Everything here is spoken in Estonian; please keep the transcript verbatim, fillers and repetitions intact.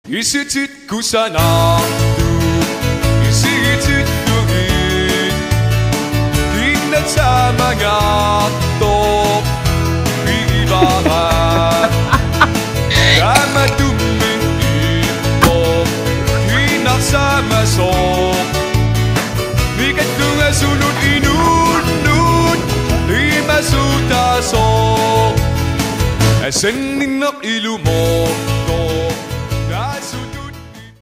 Isititku sa nado, isititku rin. Tingnan sa mga top, iibangan. Kama tumingin, hinak sa masok. Bigat ko nga sunod inunod, di masutasok. Asan ninak ilumo,